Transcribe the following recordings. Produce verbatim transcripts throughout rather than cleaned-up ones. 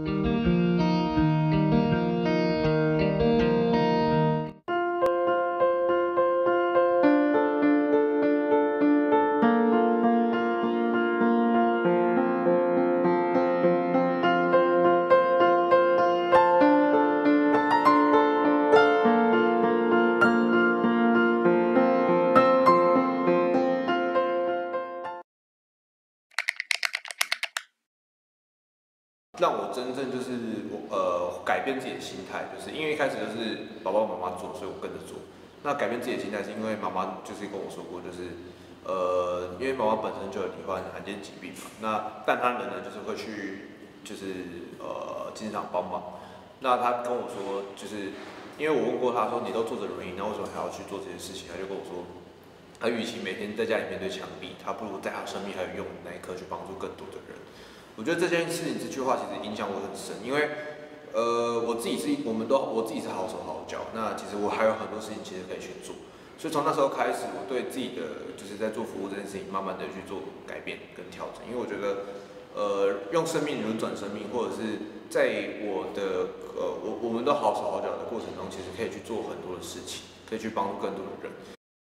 让我真正就是我呃改变自己的心态，就是因为一开始就是爸爸妈妈做，所以我跟着做。那改变自己的心态是因为妈妈就是跟我说过，就是呃因为妈妈本身就有罹患罕见疾病嘛，那但她人呢就是会去就是呃经常帮忙。那她跟我说，就是因为我问过她说你都坐着轮椅，那为什么还要去做这些事情？她就跟我说，她与其每天在家里面对墙壁，她不如在她生命还有用的那一刻去帮助更多的人。我觉得这件事情这句话其实影响我很深，因为，呃，我自己是，我们都我自己是好手好脚，那其实我还有很多事情其实可以去做，所以从那时候开始，我对自己的就是在做服务这件事情，慢慢的去做改变跟调整，因为我觉得，呃，用生命轮转生命，或者是在我的呃我我们都好手好脚的过程中，其实可以去做很多的事情，可以去帮助更多的人。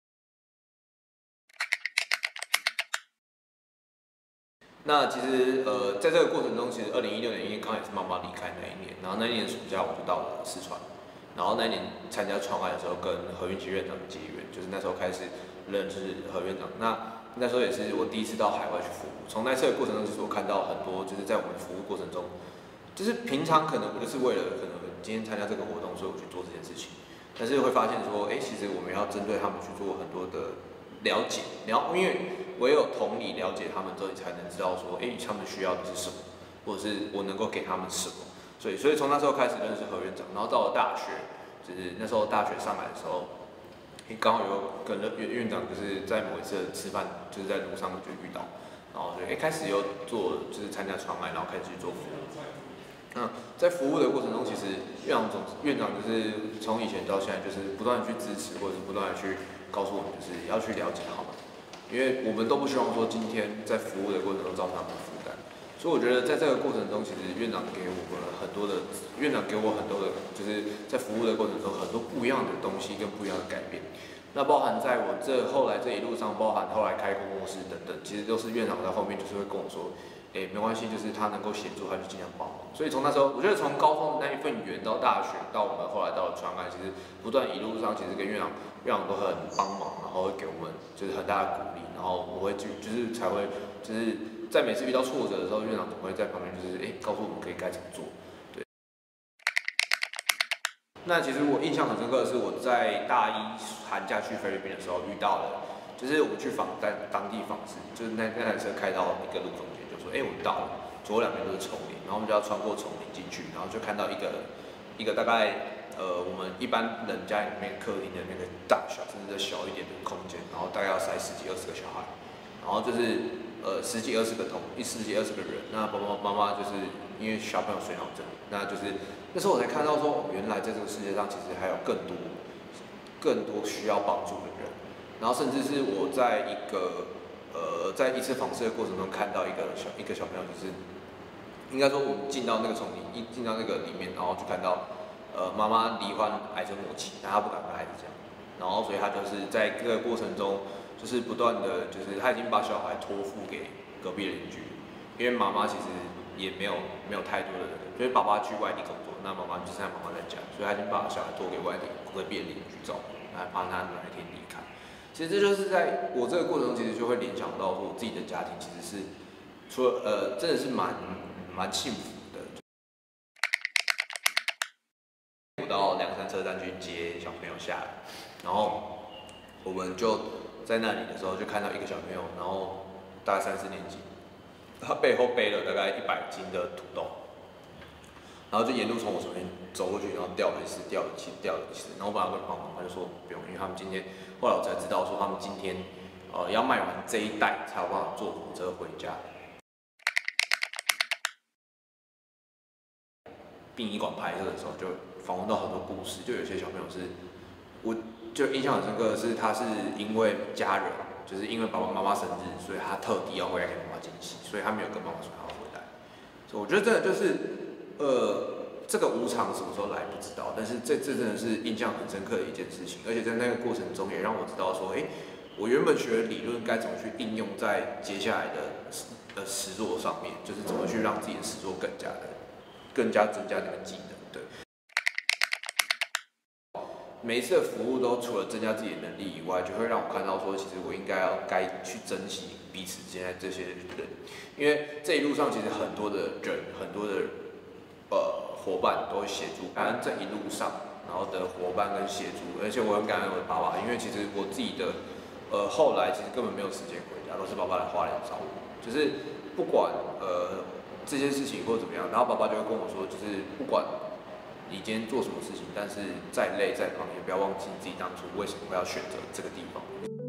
那其实呃，在这个过程中，其实二零一六年因为刚好也是妈妈离开那一年，然后那一年暑假我就到了四川，然后那一年参加创案的时候跟何云奇院长结缘，就是那时候开始认识何院长。那那时候也是我第一次到海外去服务，从那次的过程中，其实我看到很多就是在我们服务过程中，就是平常可能我就是为了可能今天参加这个活动，所以我去做这件事情，但是会发现说，哎，其实我们要针对他们去做很多的了解，了，因为唯有同理了解他们之后，你才能知道说，哎，他们需要的是什么，或者是我能够给他们什么。所以，所以从那时候开始认识何院长，然后到了大学，就是那时候大学上来的时候，刚好有跟院院长就是在某一次吃饭，就是在路上就遇到，然后就哎开始有做就是参加传爱，然后开始去做服务。那在服务的过程中，其实院长总院长就是从以前到现在，就是不断的去支持，或者是不断的去告诉我们，就是要去了解他们。因为我们都不希望说今天在服务的过程中造成他们的负担，所以我觉得在这个过程中，其实院长给我们很多的，院长给我很多的，就是在服务的过程中很多不一样的东西跟不一样的改变。那包含在我这后来这一路上，包含后来开工作室等等，其实都是院长在后面就是会跟我说，哎，没关系，就是他能够协助，他就尽量帮忙。所以从那时候，我觉得从高中的那一份缘到大学，到我们后来到了传爱，其实不断一路上，其实跟院长院长都很帮忙，然后会给我们就是很大的鼓励，然后我会就就是才会就是在每次遇到挫折的时候，院长总会在旁边就是哎告诉我们可以该怎么做。对。那其实我印象很深刻的是我在大一寒假去菲律宾的时候遇到了，就是我们去访在当地访视，就是那那台车开到一个路中间，就说哎我们到了，左右两边都是丛林，然后我们就要穿过丛林进去，然后就看到一个一个大概。呃，我们一般人家里面客厅的那个大小，甚至再小一点的空间，然后大概要塞十几二十个小孩，然后就是呃十几二十个同一十几二十个人，那爸爸妈妈就是因为小朋友水脑症，那就是那时候我才看到说，原来在这个世界上其实还有更多更多需要帮助的人，然后甚至是我在一个呃在一次访视的过程中看到一个小一个小朋友，就是应该说我们进到那个丛林，一进到那个里面，然后就看到。呃，妈妈罹患癌症末期，但她不敢跟孩子讲，然后所以她就是在这个过程中，就是不断的，就是她已经把小孩托付给隔壁的邻居，因为妈妈其实也没有没有太多的人，所以爸爸去外地工作，那妈妈就剩下妈妈在家，所以她已经把小孩托给外地隔壁的邻居照顾，来怕他哪一天离开。其实这就是在我这个过程中，其实就会联想到说，我自己的家庭其实是除了呃，真的是蛮蛮幸福。到两山车站去接小朋友下来，然后我们就在那里的时候就看到一个小朋友，然后大概三四年级，他背后背了大概一百斤的土豆，然后就沿路从我手边走过去，然后掉了一次，掉了一次，掉了一次，然后我把他问帮忙，他就说不用，因为他们今天后来我才知道说他们今天呃要卖完这一袋才有办法坐火车回家。殡仪馆拍摄的时候，就访问到很多故事，就有些小朋友是，我就印象很深刻的是，他是因为家人，就是因为爸爸妈妈生日，所以他特地要回来给妈妈惊喜，所以他没有跟妈妈说他要回来。所以我觉得这个就是， 呃，这个无常什么时候来不知道，但是这这真的是印象很深刻的一件事情，而且在那个过程中也让我知道说，哎、欸，我原本学的理论该怎么去应用在接下来的呃实作上面，就是怎么去让自己的实作更加的更加增加那个技能，对。每一次的服务都除了增加自己的能力以外，就会让我看到说，其实我应该要该去珍惜彼此之间的这些人，因为这一路上其实很多的人，很多的呃伙伴都会协助，感恩这一路上，然后的伙伴跟协助，而且我很感恩我的爸爸，因为其实我自己的呃后来其实根本没有时间回家，都是爸爸来花莲找我，就是不管呃这些事情或怎么样，然后爸爸就会跟我说，就是不管你今天做什么事情，但是再累再忙，也不要忘记自己当初为什么要选择这个地方。